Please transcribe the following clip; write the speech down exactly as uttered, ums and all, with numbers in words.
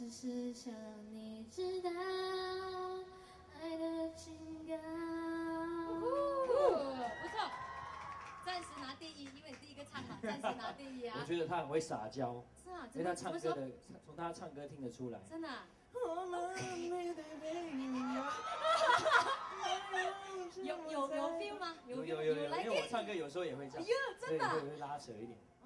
只是想你知道爱的警告。 不错，暂时拿第一，因为你第一个唱嘛，暂时拿第一啊。 我觉得他很会撒娇， 是啊， 因为他唱歌的，从他唱歌听得出来。 真的、啊。有有有 feel 吗？ 有有有有，因为我唱歌有时候也会这样， 哟，真的、啊。 会会拉扯一点。